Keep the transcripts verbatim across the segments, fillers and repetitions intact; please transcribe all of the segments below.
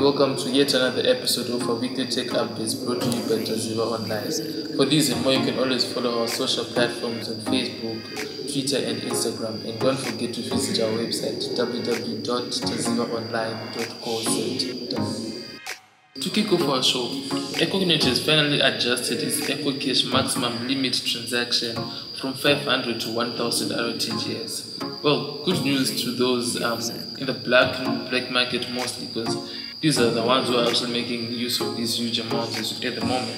welcome to yet another episode of our weekly tech updates brought to you by TAZIVA Online. For these and more, you can always follow our social platforms on Facebook, Twitter and Instagram, and don't forget to visit our website w w w dot taziva online dot co dot za. To kick off our show, Econet has finally adjusted its Ecocash maximum limit transaction from five hundred to one thousand R T G S. Well, good news to those um, in the black black market mostly, because these are the ones who are actually making use of these huge amounts at the moment.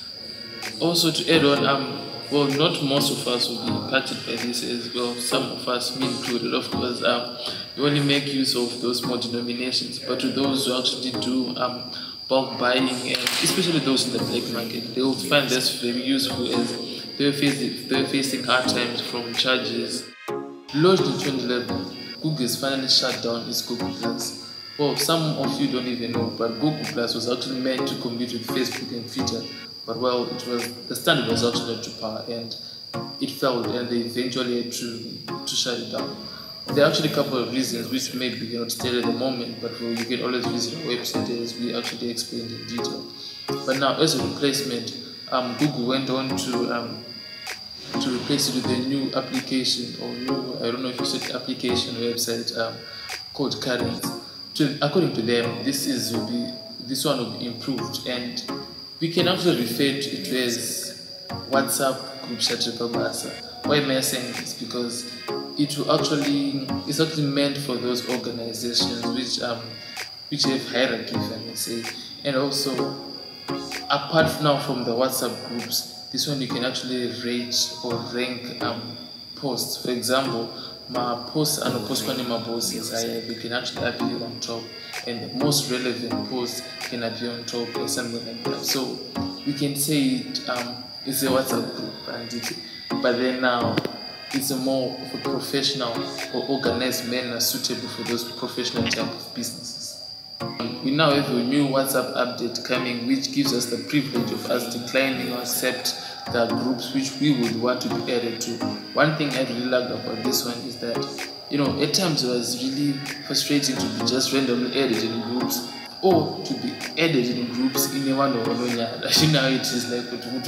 Also, to add on, um, well, not most of us will be impacted by this as well. Some of us, me included, of course, um, we only make use of those small denominations. But to those who actually do um, bulk buying, and especially those in the black market, they will find this very useful as they're facing, they're facing hard times from charges. Launched in twenty eleven, Google has finally shut down its Google Plus. Well, some of you don't even know, but Google Plus was actually meant to compete with Facebook and Twitter. But well, it was the standard was actually not to par, and it failed, and they eventually had to, to shut it down. There are actually a couple of reasons which maybe we cannot state at the moment, but well, you can always visit our website as we actually explained in detail. But now, as a replacement, um, Google went on to um, to replace it with a new application, or new, I don't know if you said application website um, called Current. So according to them, this is will be this one will be improved, and we can actually refer to it as WhatsApp group chat Babasa. Why am I saying this? Because it will actually it's actually meant for those organizations which um which have hierarchy, if I may say, and also apart now from the WhatsApp groups, this one you can actually rate or rank um posts. For example, my posts and post my posts I have, you can actually appear on top, and the most relevant post can appear on top or something like that. So we can say it um it's a WhatsApp group, and it, but then now it's a more of a professional or organized manner suitable for those professional type of businesses. We now have a new WhatsApp update coming, which gives us the privilege of us declining or accept the groups which we would want to be added to. One thing I really liked about this one is that, you know, at times it was really frustrating to be just randomly added in groups, or to be added in groups in a one or another. You know, it is like at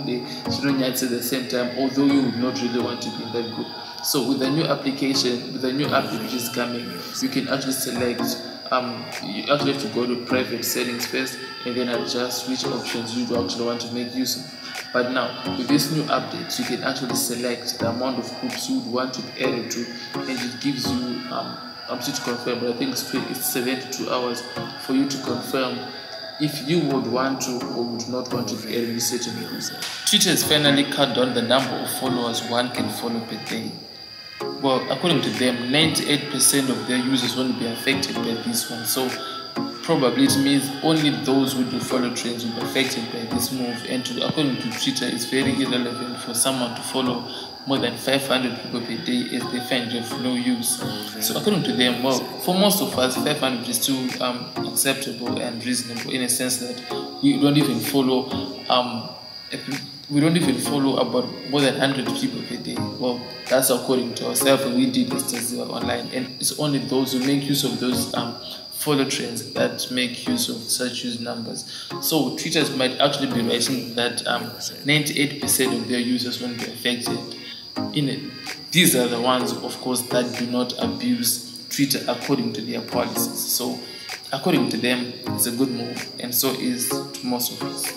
the same time, although you would not really want to be in that group. So with the new application, with the new update which is coming, you can actually select. Um, you actually have to go to private settings first, and then adjust which options you actually want to make use of. But now, with this new update, you can actually select the amount of groups you would want to be added to, and it gives you, um, I'm still to confirm, but I think it's, it's seventy-two hours for you to confirm if you would want to or would not want to be added to certain groups. Twitter has finally cut down the number of followers one can follow per day. Well, according to them, ninety-eight percent of their users won't be affected by this one. So probably it means only those who do follow trends will be affected by this move. And to, according to Twitter, it's very irrelevant for someone to follow more than five hundred people per day as they find it of no use. So according to them, well, for most of us, five hundred is still um, acceptable and reasonable, in a sense that we don't even follow um, we don't even follow about more than one hundred people per day. Well, that's according to ourselves, and we did this TAZIVA online, and it's only those who make use of those um, follow trends that make use of such huge numbers. So Twitter might actually be writing that um, ninety-eight percent of their users won't be affected. In it, these are the ones, of course, that do not abuse Twitter according to their policies. So according to them, it's a good move, and so is to most of us.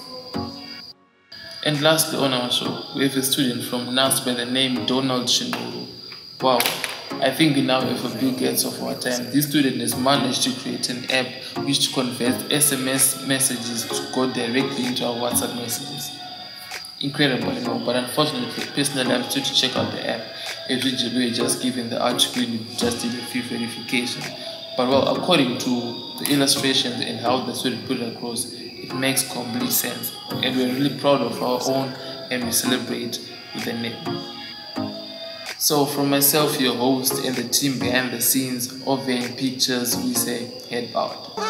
And lastly on our show, we have a student from N A S by the name Donald Chinuru. Wow, I think we now have a Bill Gates of our time. This student has managed to create an app which converts S M S messages to go directly into our WhatsApp messages. Incredible, you know, but unfortunately, personally, I'm still to check out the app. As we were just given the art screen, we just did a few verification. But well, according to the illustrations and how the student put it across, it makes complete sense, and we're really proud of our own, and we celebrate with the name. So from myself, your host, and the team behind the scenes, Ovain Pictures, we say head out.